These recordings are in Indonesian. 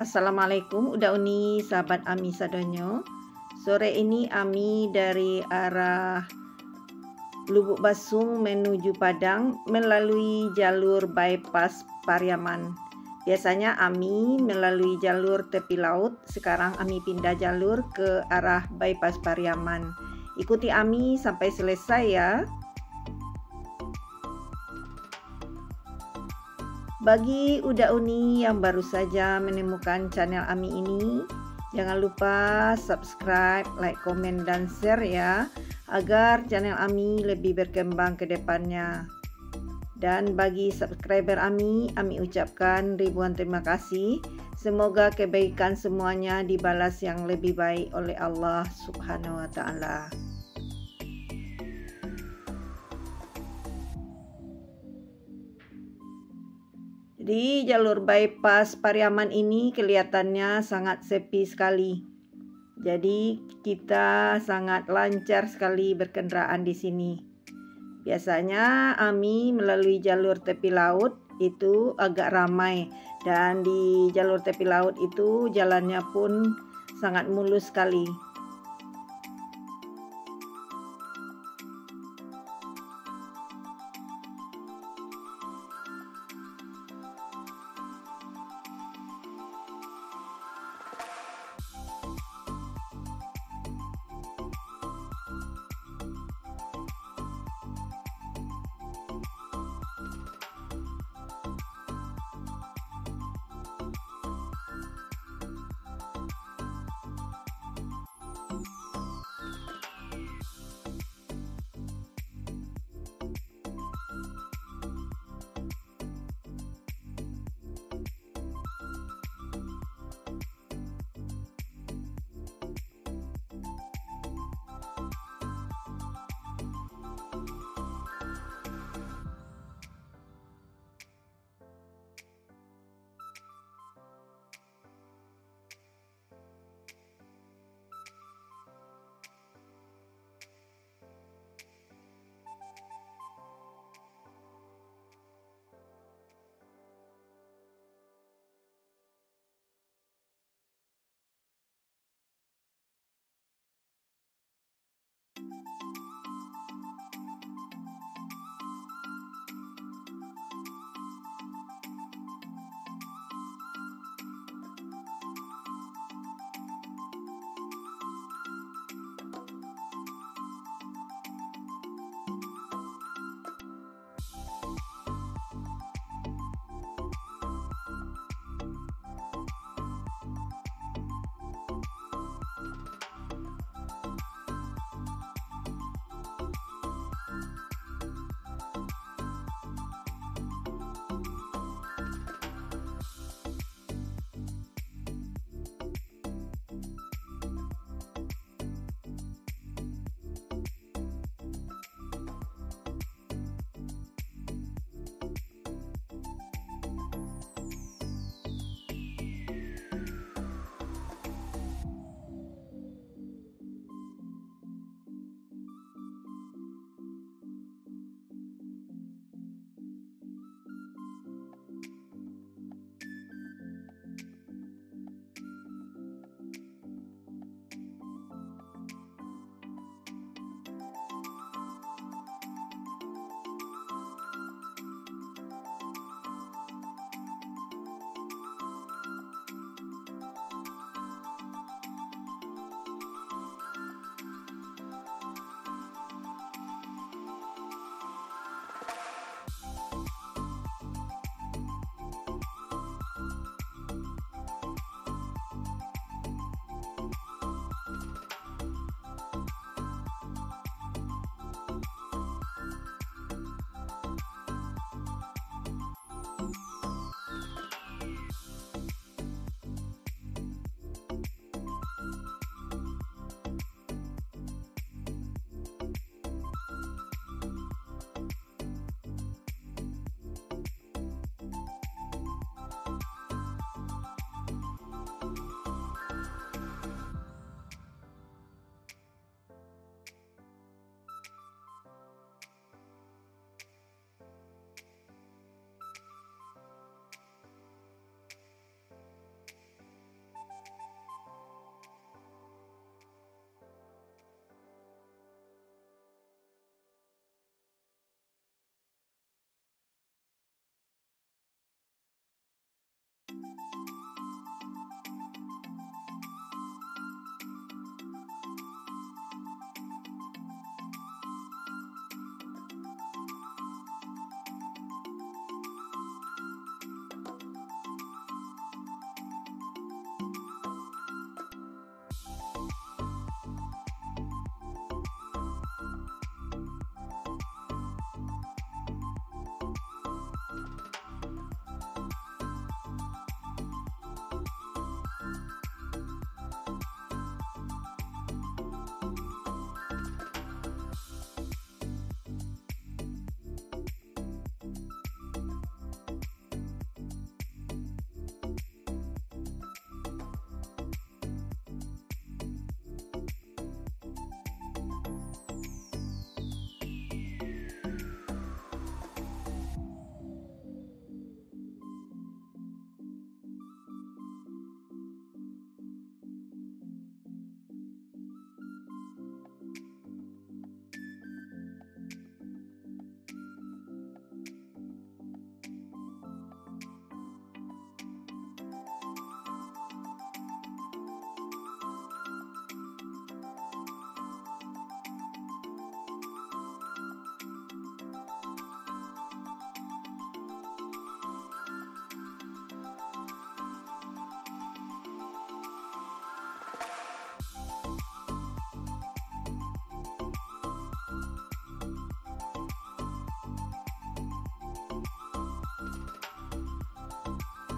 Assalamualaikum, udah uni sahabat Ami sadonyo. Sore ini Ami dari arah Lubuk Basung menuju Padang melalui jalur bypass Pariaman. Biasanya Ami melalui jalur tepi laut, sekarang Ami pindah jalur ke arah bypass Pariaman. Ikuti Ami sampai selesai ya. Bagi Uda Uni yang baru saja menemukan channel Ami ini, jangan lupa subscribe, like, komen, dan share ya, agar channel Ami lebih berkembang ke depannya. Dan bagi subscriber Ami ucapkan ribuan terima kasih. Semoga kebaikan semuanya dibalas yang lebih baik oleh Allah Subhanahu wa Ta'ala. Di jalur bypass Pariaman ini kelihatannya sangat sepi sekali. Jadi kita sangat lancar sekali berkendaraan di sini. Biasanya Ami melalui jalur tepi laut itu agak ramai, dan di jalur tepi laut itu jalannya pun sangat mulus sekali.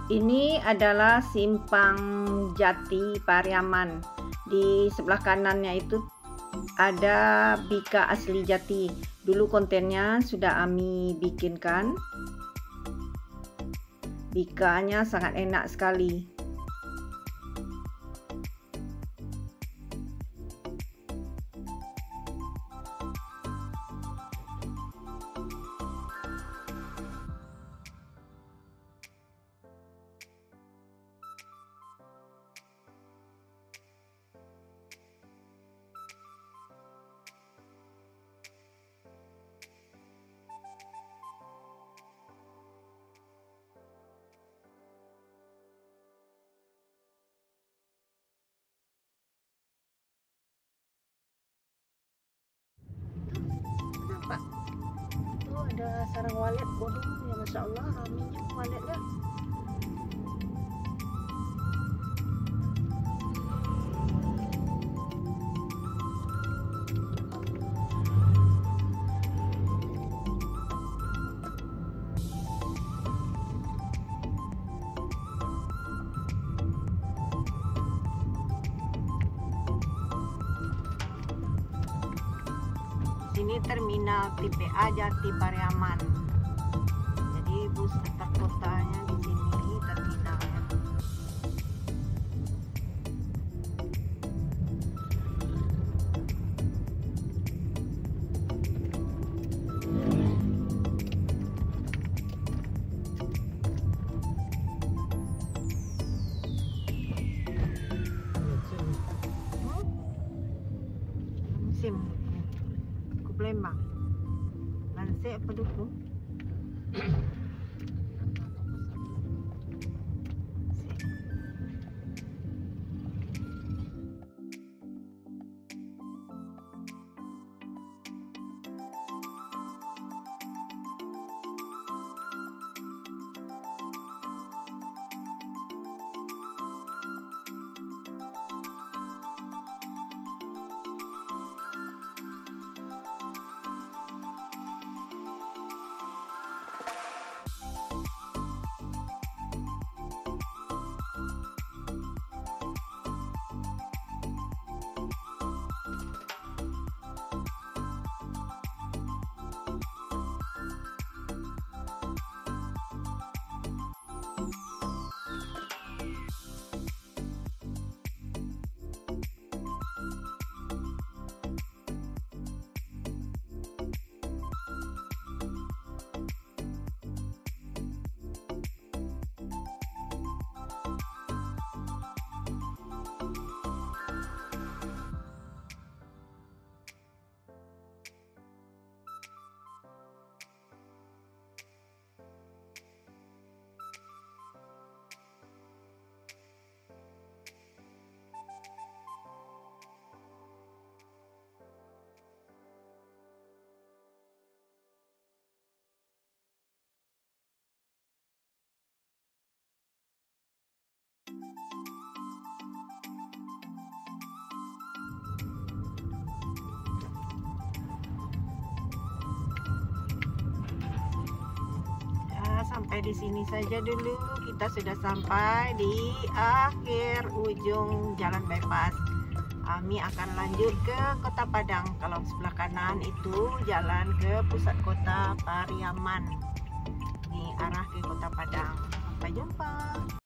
Ini adalah Simpang Jati Pariaman. Di sebelah kanannya itu ada Bika Asli Jati. Dulu kontennya sudah Ami bikinkan. Bikanya sangat enak sekali. Pak, tuh ada sarang walet bodoh ya, Masya Allah, raminya waletnya. Ini terminal TPA Jati Pariaman. Jadi bus antar kotanya di sini terminalnya. Musim Lembang, Lansek Pedukuh. Sampai di sini saja dulu. Kita sudah sampai di akhir ujung jalan bypass. Kami akan lanjut ke Kota Padang. Kalau sebelah kanan itu jalan ke pusat kota Pariaman. Ini arah ke Kota Padang. Sampai jumpa.